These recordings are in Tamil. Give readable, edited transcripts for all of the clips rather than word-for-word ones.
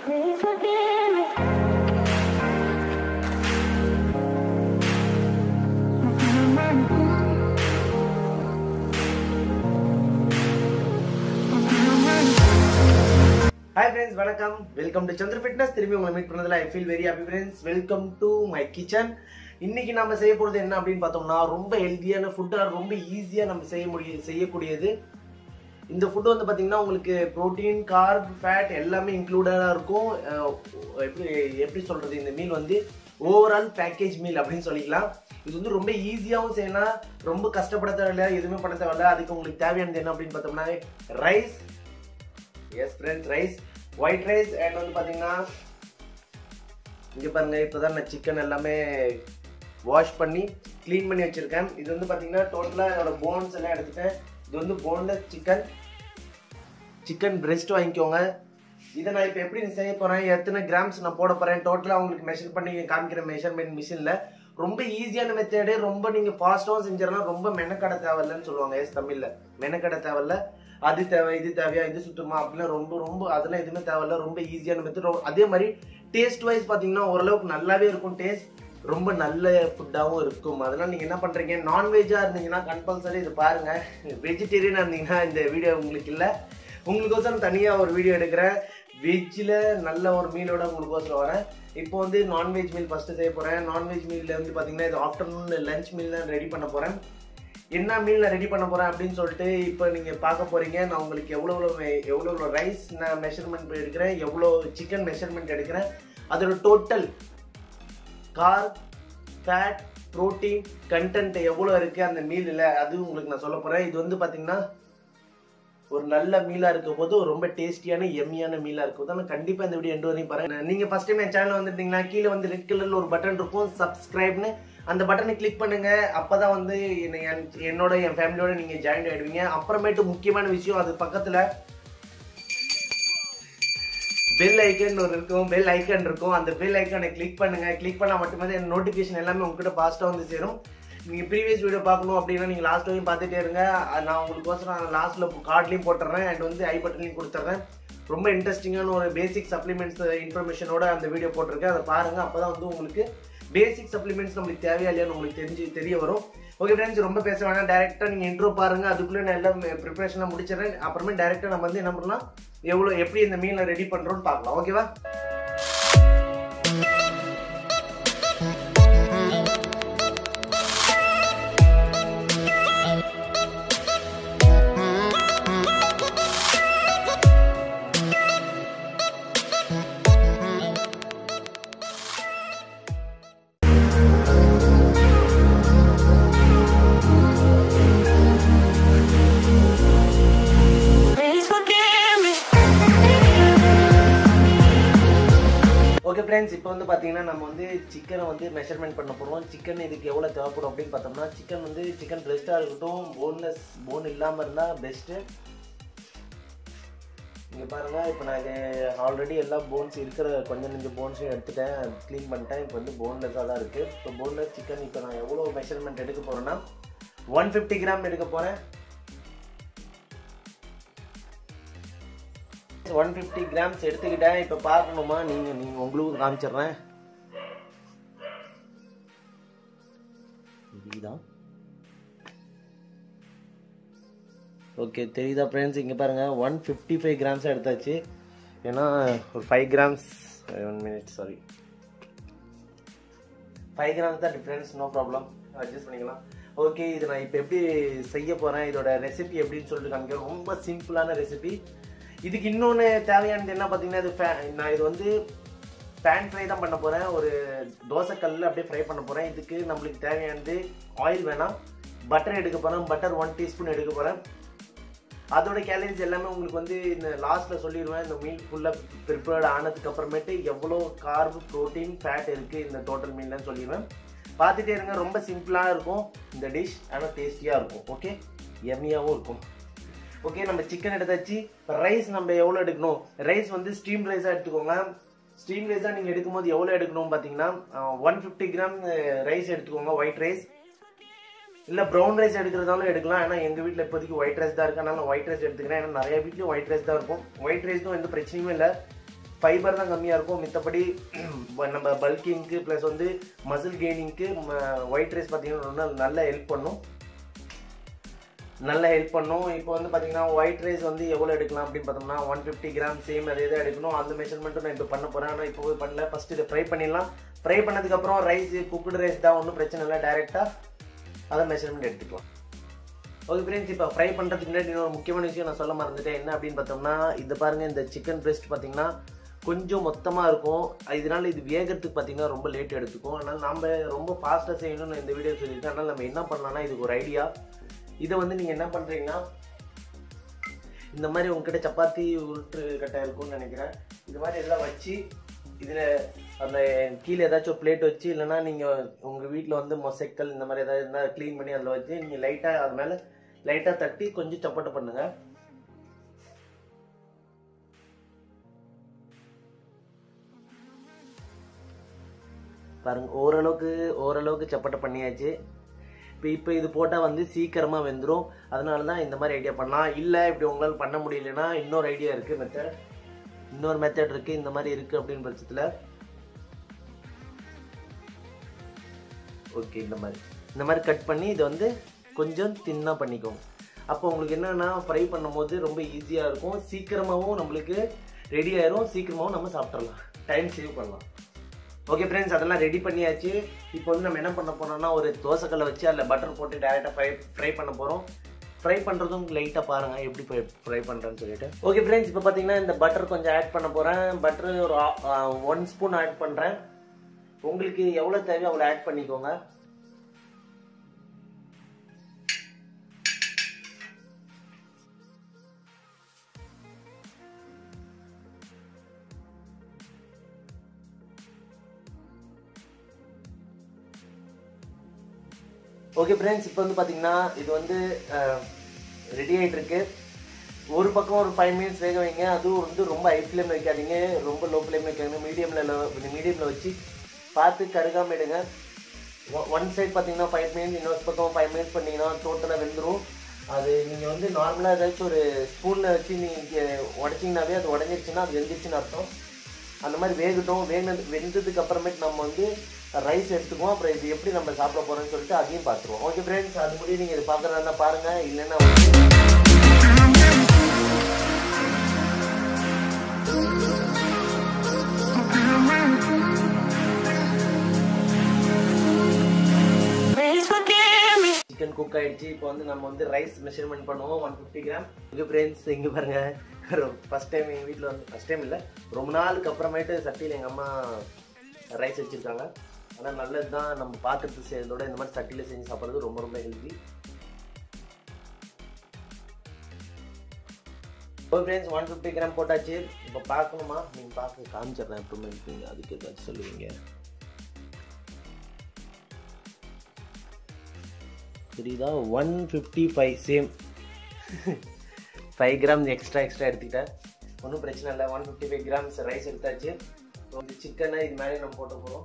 Please forgive me. Hi friends, welcome to Chandra Fitness. திரும்பி உங்களை மீட் பண்ணதுல I feel very happy friends. Welcome to my kitchen. இன்னைக்கு நாம செய்ய போறது என்ன அப்படினு பார்த்தோம்னா ரொம்ப ஹெல்தியான ஃபுட்டா ரொம்ப ஈஸியா நம்ம செய்யக்கூடியது. இந்த ஃபுட் வந்து பாத்தீங்கன்னா உங்களுக்கு புரோட்டீன், கார்ப், ஃபேட் எல்லாமே இன்க்ளூடடா இருக்கும். எப்படி சொல்றது, இந்த மீல் வந்து ஓவரால் பேக்கேஜ் மீல் அப்படின்னு சொல்லிக்கலாம். இது வந்து ரொம்ப ஈஸியாவும் செய்யலாம், ரொம்ப கஷ்டப்பட தேவையில்லை, எதுவுமே பண்ண தேவையில்லை. அதுக்கு உங்களுக்கு தேவையானது என்ன அப்படின்னு பார்த்தோம்னா rice. Yes friends, rice, white rice. And வந்து பார்த்தீங்கன்னா இங்கே பாருங்க, இப்போதான் நான் சிக்கன் எல்லாமே வாஷ் பண்ணி க்ளீன் பண்ணி வச்சுருக்கேன். இது வந்து பார்த்தீங்கன்னா டோட்டலாக என்னோட போன்ஸ் எல்லாம் எடுத்துட்டேன். இது வந்து போன்லெஸ் சிக்கன் பிரெஸ்ட் வாங்கிக்கோங்க. இதை நான் இப்போ எப்படி செய்ய போகிறேன், எத்தனை கிராம்ஸ் நான் போட போகிறேன், டோட்டலாக உங்களுக்கு மெஷர் பண்ணி காமிக்கிற மெஷர்மெண்ட் மிஷினில். ரொம்ப ஈஸியான மெத்தேடு, ரொம்ப நீங்கள் ஃபாஸ்ட்டாகவும் செஞ்சிடலாம், ரொம்ப மெனக்கடை தேவையில்லைன்னு சொல்லுவாங்க. எஸ் தமிழில் மெனக்கடை தேவையில்ல. அது தேவை, இது தேவையா, இது சுத்தமா அப்படிலாம் ரொம்ப அதெல்லாம் எதுவுமே தேவையில்ல. ரொம்ப ஈஸியான மெத்தட். அதே மாதிரி டேஸ்ட் வைஸ் பார்த்தீங்கன்னா ஓரளவுக்கு நல்லாவே இருக்கும். டேஸ்ட் ரொம்ப நல்ல ஃபுட்டாகவும் இருக்கும். அதெல்லாம் நீங்கள் என்ன பண்ணுறீங்க, நான்வெஜ்ஜாக இருந்தீங்கன்னா கம்பல்சரி இது பாருங்கள். வெஜிடேரியனாக இருந்தீங்கன்னா இந்த வீடியோ உங்களுக்கு இல்லை. உங்களுக்கோசரம் தனியாக ஒரு வீடியோ எடுக்கிறேன். வெஜ்ஜில் நல்ல ஒரு மீலோட உங்களுக்கோசரம் வரேன். இப்போ வந்து நான்வெஜ் மீல் ஃபஸ்ட்டு செய்ய போகிறேன். நான்வெஜ் மீலில் வந்து பார்த்தீங்கன்னா இது ஆஃப்டர்நூன் லஞ்ச் மீல் தான் ரெடி பண்ண போகிறேன். என்ன மீல் நான் ரெடி பண்ண போகிறேன் அப்படின்னு சொல்லிட்டு இப்போ நீங்கள் பார்க்க போகிறீங்க. நான் உங்களுக்கு எவ்வளோ ரைஸ் நான் மெஷர்மெண்ட் எடுக்கிறேன், எவ்வளோ சிக்கன் மெஷர்மெண்ட் எடுக்கிறேன், அதோட total carb, fat, protein content எவ்வளோ இருக்குது அந்த மீலில், அது உங்களுக்கு நான் சொல்ல போகிறேன். இது வந்து பார்த்தீங்கன்னா ஒரு நல்ல மீலாக இருக்கும் போது ரொம்ப டேஸ்டியான எம்மியான மீலாக இருக்கும் போது நான் கண்டிப்பாக இந்த வீடியோ எண்டு வரையும் பாருங்கள். நீங்கள் ஃபஸ்ட் டைம் என் சேனல் வந்துட்டீங்கன்னா கீழே வந்து ரெட் கலரில் ஒரு பட்டன் இருக்கும், சப்ஸ்கிரைப்னு. அந்த பட்டனை கிளிக் பண்ணுங்க. அப்பதான் வந்து என் ஃபேமிலியோட நீங்க ஜாயின் ஆயிடுவீங்க. அப்புறமேட்டு முக்கியமான விஷயம், அது பக்கத்துல பெல் ஐக்கன் இருக்கும். அந்த பெல் ஐக்கனை கிளிக் பண்ணுங்க. கிளிக் பண்ணா மட்டுமே என் நோட்டிபிகேஷன் எல்லாமே உங்ககிட்ட ஃபாஸ்டா வந்து சேரும். நீங்க ப்ரீவியஸ் வீடியோ பார்க்கணும் அப்படின்னா நீங்க லாஸ்ட் வரையும் பார்த்துட்டே இருங்க. நான் உங்களுக்கோசரம் லாஸ்ட்ல கார்ட்லயும் போட்டுறேன் அண்ட் வந்து ஐ பட்டன்லையும் கொடுத்துட்றேன். ரொம்ப இன்ட்ரெஸ்டிங்கான ஒரு பேசிக் சப்ளிமெண்ட்ஸ் இன்ஃபர்மேஷனோட அந்த வீடியோ போட்டிருக்கேன். அதை பாருங்க. அப்பதான் வந்து உங்களுக்கு பேசிக் சப்ளிமெண்ட்ஸ் நம்மளுக்கு தேவையா இல்லையான்னு உங்களுக்கு தெரிய வரும். ஓகே ஃப்ரெண்ட்ஸ், ரொம்ப பேச வேணாம், டேரெக்டாக நீங்கள் இன்ட்ரோ பாருங்க. அதுக்குள்ளே நான் எல்லாம் ப்ரிப்பரேஷனாக முடிச்சிடறேன். அப்புறமே டேரெக்டாக நம்ம வந்து என்ன பண்ணலாம், எப்படி இந்த மீலை ரெடி பண்ணுறோன்னு பார்க்கலாம். ஓகேவா? ஓகே ஃப்ரெண்ட்ஸ், இப்போ வந்து பார்த்தீங்கன்னா நம்ம வந்து சிக்கனை வந்து மெஷர்மெண்ட் பண்ண போகிறோம். சிக்கன் இதுக்கு எவ்வளோ தேவைப்படும் அப்படின்னு பார்த்தோம்னா, சிக்கன் பிரெஸ்ட்டாக இருக்கட்டும், போன் இல்லாமல் இருந்தால் பெஸ்ட்டு. இங்கே பாருங்கள், இப்போ நான் ஆல்ரெடி எல்லா போன்ஸ் இருக்கிற கொஞ்சம் போன்ஸையும் எடுத்துட்டேன், க்ளீன் பண்ணிட்டேன். இப்போ வந்து போன்லெஸ்ஸாக தான் இருக்குது. இப்போ போன்லெஸ் சிக்கன் இப்போ நான் எவ்வளோ மெஷர்மெண்ட் எடுக்க போகிறேன்னா 150 கிராம் எடுக்க போகிறேன். 150 கிராம்ஸ் எடுத்துக்கிட்டேன். இப்போ பார்க்கணுமா, நீங்கள் உங்களுக்கு காமிச்சிடுறேன். ஓகே, தெரியுதா ஃப்ரெண்ட்ஸ்? இங்கே பாருங்கள், 155 கிராம்ஸ் எடுத்தாச்சு. ஏன்னா ஒரு 5 கிராம்ஸ் 5 கிராம்ஸ் தான் டிஃப்ரென்ஸ். நோ ப்ராப்ளம், அட்ஜஸ்ட் பண்ணிக்கலாம். ஓகே, இது நான் இப்போ எப்படி செய்ய போகிறேன், இதோட ரெசிபி எப்படின்னு சொல்லிட்டு காமிக்கிறேன். ரொம்ப சிம்பிளான ரெசிபி. இதுக்கு இன்னொன்று தேவையானது என்ன பார்த்தீங்கன்னா, நான் இது வந்து பேன் ஃப்ரை தான் பண்ண போகிறேன். ஒரு தோசைக்கல்லில் அப்படியே ஃப்ரை பண்ண போகிறேன். இதுக்கு நம்மளுக்கு தேவையானது ஆயில் வேணாம், பட்டர் எடுக்க போகிறேன். பட்டர் 1 டீஸ்பூன் எடுக்க போகிறேன். அதோட கேலரிஸ் எல்லாமே உங்களுக்கு வந்து இந்த லாஸ்ட்டில் சொல்லிடுவேன். இந்த மீல் ஃபுல்லாக ப்ரிப்பேர்ட் ஆனதுக்கு அப்புறமேட்டு எவ்வளோ கார்பு, ப்ரோட்டீன், ஃபேட் இருக்குது இந்த டோட்டல் மீல்னு சொல்லிடுவேன். பார்த்துட்டே இருங்க. ரொம்ப சிம்பிளாக இருக்கும் இந்த டிஷ், ஆனால் டேஸ்டியாக இருக்கும். ஓகே, எம்மியாகவும் இருக்கும். ஓகே, நம்ம சிக்கன் எடுத்தாச்சு. ரைஸ் நம்ம எவ்வளோ எடுக்கணும், ரைஸ் வந்து ஸ்டீம் ரைஸாக எடுத்துக்கோங்க. ஸ்டீம் ரைஸாக நீங்கள் எடுக்கும்போது எவ்வளோ எடுக்கணும் பார்த்தீங்கன்னா 150 கிராம் ரைஸ் எடுத்துக்கோங்க, ஒயிட் ரைஸ். இல்லை ப்ரௌன் ரைஸ் எடுக்கிறதாலும் எடுக்கலாம். ஆனால் எங்கள் வீட்டில் இப்போதைக்கு ஒயிட் ரைஸ் தான் இருக்கு, அதனால நான் ஒயிட் ரைஸ் எடுத்துக்கிறேன். ஏன்னா நிறைய வீட்லையும் ஒயிட் ரைஸ் தான் இருக்கும். ஒயிட் ரைஸ்க்கும் எந்த பிரச்சனையும் இல்லை. ஃபைபர் தான் கம்மியாக இருக்கும். மித்தபடி நம்ம பல்கிங்க்கு ப்ளஸ் வந்து மசில் கெய்னிங்க்கு ஒயிட் ரைஸ் பார்த்தீங்கன்னா நல்ல ஹெல்ப் பண்ணும். இப்போ வந்து பார்த்தீங்கன்னா ஒயிட் ரைஸ் வந்து எவ்வளோ எடுக்கலாம் அப்படின்னு பார்த்தோம்னா 150 கிராம் சேம் அதே தான் எடுக்கணும். அந்த மெஷர்மெண்ட்டும் நான் இப்போ பண்ண போகிறேன். ஆனால் இப்போ பண்ணல. ஃபஸ்ட்டு இதை ஃப்ரை பண்ணிடலாம். ஃப்ரை பண்ணதுக்கப்புறம் ரைஸ் குக்குடு ரைஸ் தான், ஒன்றும் பிரச்சனை இல்லை. டைரெக்டாக அதை மெஷர்மெண்ட் எடுத்துக்கலாம். ஓகே ஃப்ரெண்ட்ஸ், இப்போ ஃப்ரை பண்ணுறதுக்கு முன்னாடி இன்னொரு முக்கியமான விஷயம் நான் சொல்ல மறந்துட்டேன். என்ன அப்படின்னு பார்த்தோம்னா இது பாருங்கள், இந்த சிக்கன் பிரெஸ்ட் பார்த்தீங்கன்னா கொஞ்சம் மொத்தமாக இருக்கும். இதனால இது வேகிறதுக்கு பார்த்தீங்கன்னா ரொம்ப லேட் எடுத்துக்கும். அதனால் நம்ம ரொம்ப ஃபாஸ்ட்டாக செய்யணும்னு இந்த வீடியோ சொல்லியிருக்கேன். அதனால் நம்ம என்ன பண்ணலாம்னா இதுக்கு ஒரு ஐடியா. இதை வந்து நீங்கள் என்ன பண்ணுறீங்கன்னா இந்த மாதிரி உங்ககிட்ட சப்பாத்தி உருட்டு கட்டை இருக்கும்னு நினைக்கிறேன். இது மாதிரி இதெல்லாம் வச்சு இதில் அந்த கீழே ஏதாச்சும் பிளேட் வச்சு, இல்லைனா நீங்கள் உங்கள் வீட்டில் வந்து மொசைக்கல் இந்த மாதிரி ஏதாவது இருந்தால் க்ளீன் பண்ணி அதில் வச்சு நீங்கள் லைட்டாக அது மேலே லைட்டாக தட்டி கொஞ்சம் சப்பாட்டை பண்ணுங்கள். பாருங்கள், ஓரளவுக்கு சப்பாட்டை பண்ணியாச்சு. இப்போ இது போட்டால் வந்து சீக்கிரமாக வெந்துடும். அதனால தான் இந்த மாதிரி ஐடியா பண்ணலாம். இல்லை இப்படி உங்களால் பண்ண முடியலன்னா இன்னொரு ஐடியா இருக்குது, இன்னொரு மெத்தட் இருக்குது. இந்த மாதிரி இருக்குது அப்படின்னு பட்சத்தில் ஓகே இந்த மாதிரி கட் பண்ணி இதை வந்து கொஞ்சம் தின்னாக பண்ணிக்கோங்க. அப்போ உங்களுக்கு என்னென்னா ஃப்ரை பண்ணும் போது ரொம்ப ஈஸியாக இருக்கும். சீக்கிரமாகவும் நம்மளுக்கு ரெடி ஆயிரும். சீக்கிரமாகவும் நம்ம சாப்பிட்றலாம், டைம் சேவ் பண்ணலாம். ஓகே ஃப்ரெண்ட்ஸ், அதெல்லாம் ரெடி பண்ணியாச்சு. இப்போ வந்து நம்ம என்ன பண்ண போறோம்னா ஒரு தோசைக்கல்லை வச்சு அதில் பட்டர் போட்டு டைரெக்டாக ஃப்ரை பண்ண போகிறோம். ஃப்ரை பண்ணுறதும் லைட்டாக பாருங்கள் எப்படி ஃப்ரை பண்ணுறேன்னு சொல்லிட்டு. ஓகே ஃப்ரெண்ட்ஸ், இப்போ பார்த்தீங்கன்னா இந்த பட்டர் கொஞ்சம் ஆட் பண்ண போகிறேன். பட்டர் ஒரு 1 ஸ்பூன் ஆட் பண்ணுறேன். உங்களுக்கு எவ்வளோ தேவையோ அவ்வளோ ஆட் பண்ணிக்கோங்க. ஓகே ஃப்ரெண்ட்ஸ், இப்போ வந்து பார்த்தீங்கன்னா இது வந்து ரெடி ஆகிட்டு இருக்கு. ஒரு பக்கம் ஒரு 5 மினிட்ஸ் வேக வைங்க. அதுவும் வந்து ரொம்ப ஹை ஃப்ளேமில் வைக்காதீங்க, ரொம்ப லோ ஃப்ளேமில் வைக்காதீங்க. மீடியமில் வச்சு பார்த்து கருகாமல் எடுங்க. ஒன் சைட் பார்த்தீங்கன்னா 5 மினிட்ஸ், இன்னொரு பக்கம் 5 மினிட்ஸ் பண்ணிங்கன்னா டோட்டலாக வெந்துடும். அது நீங்கள் வந்து நார்மலாக ஏதாச்சும் ஒரு ஸ்பூனில் வச்சு நீங்கள் உடச்சிங்கனாவே அது உடஞ்சிருச்சுன்னா அது வெந்துருச்சுன்னு அர்த்தம். அந்த மாதிரி வேகட்டும். வெந்ததுக்கு அப்புறமேட்டு நம்ம வந்து ரைஸ் எடுத்துக்குவோம். அப்புறம் இது எப்படி நம்ம சாப்பிட போகிறோம்னு சொல்லிட்டு அதையும் பார்த்துருவோம். ஓகே ஃப்ரெண்ட்ஸ், அது முடியும் நீங்கள் இது பார்க்குறதா இருந்தால் பாருங்கள். இல்லைன்னா சிக்கன் குக் ஆகிடுச்சு. இப்போ வந்து நம்ம வந்து ரைஸ் மெஷர்மெண்ட் பண்ணுவோம் 150 கிராம். ஓகே ஃப்ரெண்ட்ஸ், இங்கே பாருங்கள், ஃபஸ்ட் டைம் எங்கள் வீட்டில் வந்து ஃபஸ்ட் டைம் இல்லை, ரொம்ப நாளுக்கு அப்புறமேட்டு சட்டியில் எங்கள் அம்மா ரைஸ் வச்சுருக்காங்க. ஆனால் நல்லது தான், நம்ம பாத்திரத்தை செய்யறதோட இந்த மாதிரி சட்டியில் செஞ்சு சாப்பிட்றது ரொம்ப ரொம்ப ஹெல்தி. ஓகே ஃப்ரெண்ட்ஸ், 150 கிராம் போட்டாச்சு. இப்போ பார்க்கணுமா? நீங்கள் பார்க்க காமிச்சிடுறேன் எப்பவுமே, அதுக்கு ஏதாச்சும் சொல்லுவீங்க. சரிதா, 155 சேம் 5 கிராம் எக்ஸ்ட்ரா எடுத்துக்கிட்டேன். ஒன்றும் பிரச்சனை இல்லை. 155 கிராம்ஸ் ரைஸ் எடுத்தாச்சு. இந்த சிக்கனை இது மேலே நம்ம போட்டு போகிறோம்.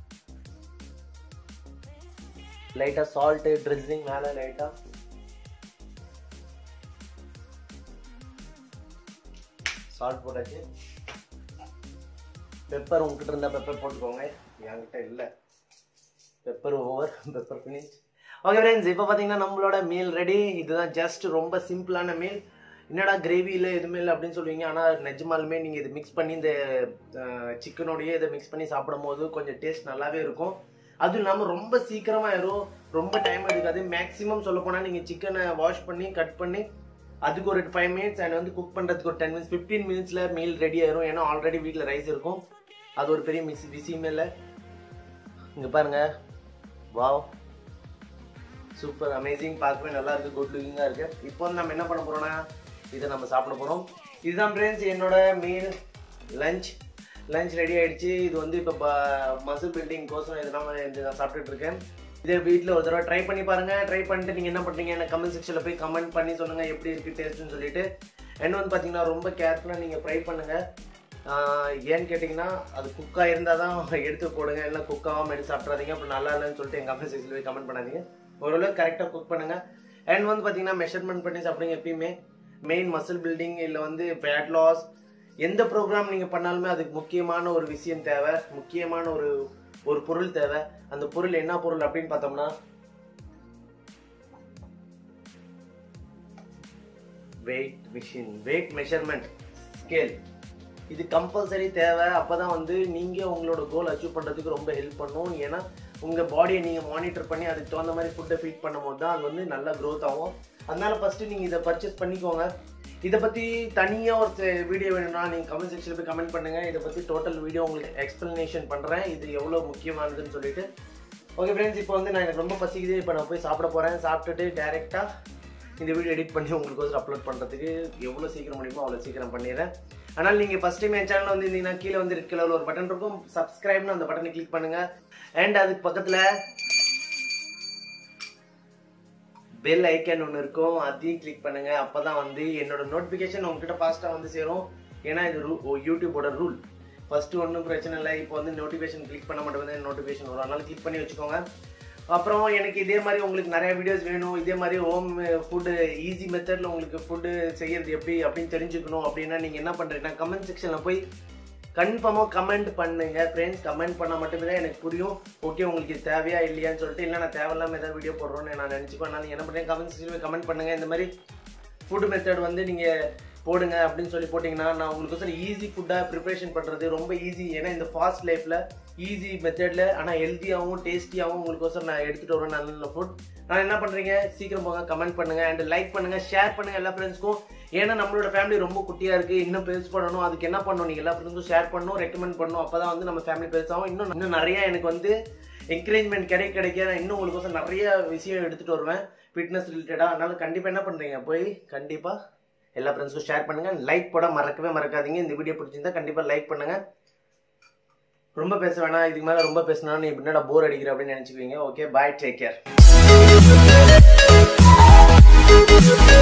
லைட்டாக சால்ட்டு ட்ரிஸ்லிங் மேலே லைட்டாக சால்ட் போட்டாச்சு. பெப்பர் உங்ககிட்ட இருந்தால் பெப்பர் போட்டுக்கோங்க, என்கிட்ட இல்லை. Pepper over, pepper finish. Okay friends, இப்போ பார்த்தீங்கன்னா நம்மளோட மீல் ரெடி. இதுதான் ஜஸ்ட் ரொம்ப சிம்பிளான மீல். என்னடா கிரேவி இல்லை எதுவுமே இல்லை அப்படின்னு சொல்லுவீங்க. ஆனால் நிஜமாலுமே நீங்கள் இது மிக்ஸ் பண்ணி இந்த சிக்கனோடையே இதை மிக்ஸ் பண்ணி சாப்பிடும் போது கொஞ்சம் டேஸ்ட் நல்லாவே இருக்கும். அதுவும் இல்லாமல் ரொம்ப சீக்கிரமாக ஆயிரும், ரொம்ப டைம் எடுக்காது. மேக்ஸிமம் சொல்ல போனால் நீங்கள் சிக்கனை வாஷ் பண்ணி கட் பண்ணி அதுக்கு ஒரு 5 மினிட்ஸ் அண்ட் வந்து குக் பண்ணுறதுக்கு ஒரு 10 மினிட்ஸ் 15 மினிட்ஸில் மீல் ரெடி ஆயிரும். ஏன்னா ஆல்ரெடி வீட்டில் ரைஸ் இருக்கும். அது ஒரு பெரிய விஷயமே இல்லை. இங்கே பாருங்கள், வாவ், சூப்பர் அமேசிங், பார்க்கவே நல்லா இருக்குது, குட் லுக்கிங்காக இருக்குது. இப்போ வந்து நம்ம என்ன பண்ண போகிறோம்னா இதை நம்ம சாப்பிட போகிறோம். இதுதான் ஃப்ரெண்ட்ஸ் என்னோட மீல் லஞ்ச் ரெடி ஆகிடுச்சு. இது வந்து இப்போ மசில் பில்டிங் கோசம் இதெல்லாம் நான் சாப்பிட்டுட்டு இருக்கேன். இதே வீட்டில் ஒரு தடவை ட்ரை பண்ணி பாருங்கள். ட்ரை பண்ணிட்டு நீங்கள் என்ன பண்ணுறீங்க எனக்கு கமெண்ட் செக்ஷனில் போய் கமெண்ட் பண்ணி சொல்லுங்கள் எப்படி இருக்குது டேஸ்ட்டுன்னு சொல்லிட்டு. என்ன வந்து பார்த்தீங்கன்னா ரொம்ப கேர்ஃபுல்லாக நீங்கள் ஃப்ரை பண்ணுங்கள். ஏன்னு கேட்டிங்கன்னா அது குக்காக இருந்தால் தான் எடுத்து போடுங்க, இல்லை குக்காகாமல் எடுத்து சாப்பிட்றாதீங்க. அப்புறம் நல்லா இல்லைன்னு சொல்லிட்டு எங்கள் கமெண்ட் செக்ஷனில் போய் கமெண்ட் பண்ணாதீங்க. ஓரளவுக்கு கரெக்டாக குக் பண்ணுங்கள். அண்ட் வந்து பார்த்தீங்கன்னா மெஷர்மெண்ட் பண்ணி சாப்பிடுங்க. எப்பயுமே மெயின் மசில் பில்டிங் இல்லை வந்து ஃபேட் லாஸ் எந்த ப்ரோக்ராம் நீங்க பண்ணாலுமே அதுக்கு முக்கியமான ஒரு விஷயம் தேவை, முக்கியமான ஒரு பொருள் தேவை. அந்த பொருள் என்ன பொருள் அப்படின்னு பார்த்தோம்னா weight machine, weight measurement scale. இது கம்பல்சரி தேவை. அப்பதான் வந்து நீங்க உங்களோட கோல் அச்சீவ் பண்றதுக்கு ரொம்ப ஹெல்ப் பண்ணும். ஏன்னா உங்க பாடியை நீங்க மானிட்டர் பண்ணி அதுக்கு தகுந்த மாதிரி ஃபுட்டை ஃபீட் பண்ணும்போது தான் அது வந்து நல்லா க்ரோத் ஆகும். அதனால ஃபர்ஸ்ட் நீங்க இதை பர்ச்சேஸ் பண்ணிக்கோங்க. இதை பத்தி தனியா ஒரு வீடியோ வேணும்னா நீங்க கமெண்ட் செக்ஷன்ல போய் கமெண்ட் பண்ணுங்க. இதை பத்தி டோட்டல் வீடியோ உங்களுக்கு எக்ஸ்பிளனேஷன் பண்றேன், இது எவ்வளவு முக்கியமானதுன்னு சொல்லிட்டு. ஓகே ஃப்ரெண்ட்ஸ், இப்போ வந்து எனக்கு ரொம்ப பசிக்குது. இப்போ நான் போய் சாப்பிட போறேன். சாப்பிட்டுட்டு டைரக்டா இந்த வீடியோ எடிட் பண்ணி உங்களுக்கு அப்லோட் பண்றதுக்கு எவ்வளவு சீக்கிரம் முடியுமோ அவ்வளவு சீக்கிரம் பண்ணிடுறேன். ஆனால் நீங்க ஃபர்ஸ்ட் டைம் என் சேனல் வந்து இருந்தீங்கன்னா கீழே வந்து ரெட் கலர்ல ஒரு பட்டன் இருக்கும், சப்ஸ்கிரைப்னு அந்த பட்டனை கிளிக் பண்ணுங்க. அண்ட் அதுக்கு பக்கத்துல பெல் ஐக்கான் ஒன்று இருக்கும், அதையும் கிளிக் பண்ணுங்க. அப்பதான் வந்து என்னோட நோட்டிபிகேஷன் உங்ககிட்ட ஃபாஸ்டா வந்து சேரும். ஏன்னா இது யூடியூபோட ரூல். ஃபர்ஸ்ட் ஒன்றும் பிரச்சனை இல்லை. இப்போ வந்து நோட்டிபிகேஷன் கிளிக் பண்ண மட்டும் வந்து நோட்டிபிகேஷன் வரும், அதனால கிளிக் பண்ணி வச்சுக்கோங்க. அப்புறம் எனக்கு இதே மாதிரி உங்களுக்கு நிறைய வீடியோஸ் வேணும், இதே மாதிரி ஹோம் ஃபுட்டு ஈஸி மெத்தட்ல உங்களுக்கு ஃபுட்டு செய்யறது எப்படி அப்படின்னு தெரிஞ்சுக்கணும் அப்படின்னா நீங்க என்ன பண்றீங்கன்னா கமெண்ட் செக்ஷன்ல போய் கன்ஃபார்மா கமெண்ட் பண்ணுங்க ஃப்ரெண்ட்ஸ். கமெண்ட் பண்ணா மட்டுமே தான் எனக்கு புரியும் ஓகே உங்களுக்கு தேவையா இல்லையான்னு சொல்லிட்டு. இல்லை நான் தேவையில்லாம ஏதாவது வீடியோ போடுறோன்னு நான் நினைச்சுக்கோ. நான் என்ன பண்ணுறேன், கமெண்ட் செக்ஷன்ல கமெண்ட் பண்ணுங்க. இந்த மாதிரி ஃபுட் மெத்தட் வந்து நீங்க போடுங்க அப்படின்னு சொல்லி போட்டிங்கன்னா நான் உங்களுக்கு ஈஸி ஃபுட்டாக ப்ரிப்பரேஷன் பண்ணுறது ரொம்ப ஈஸி. ஏன்னா இந்த ஃபாஸ்ட் லைஃப்பில் ஈஸி மெத்தடில் ஆனால் ஹெல்த்தியாகவும் டேஸ்டியாகவும் உங்களுக்கு நான் எடுத்துகிட்டு வரேன் நல்ல நல்ல ஃபுட். நான் என்ன பண்ணுறீங்க, சீக்கிரம் போங்க, கமெண்ட் பண்ணுங்கள் அண்ட் லைக் பண்ணுங்கள், ஷேர் பண்ணுங்கள் எல்லா ஃப்ரெண்ட்ஸ்க்கும். ஏன்னா நம்மளோட ஃபேமிலி ரொம்ப குட்டியாக இருக்குது, இன்னும் பெருசு பண்ணணும். அதுக்கு என்ன பண்ணணும், நீங்கள் எல்லா ஃப்ரெண்ட்ஸும் ஷேர் பண்ணணும், ரெக்கமெண்ட் பண்ணணும். அப்போ தான் வந்து நம்ம ஃபேமிலி பெருசாகும். இன்னும் நிறையா எனக்கு வந்து என்கரேஜ்மெண்ட் கிடைக்க நான் இன்னும் உங்களுக்கு நிறைய விஷயம் எடுத்துகிட்டு வருவேன் ஃபிட்னஸ் ரிலேட்டடாக. அதனால கண்டிப்பாக என்ன பண்ணுறீங்க, போய் கண்டிப்பாக எல்லா ஃப்ரெண்ட்ஸும் ஷேர் பண்ணுங்க. லைக் போட மறக்கவே மறக்காதீங்க. இந்த வீடியோ பிடிச்சிருந்தா கண்டிப்பா லைக் பண்ணுங்க. ரொம்ப பேச வேணாம், இதுக்கு மேல ரொம்ப பேசினா நீ என்னடா போர் அடிக்கிற அப்படின்னு நினைச்சுக்குவீங்க. Okay, bye, take care.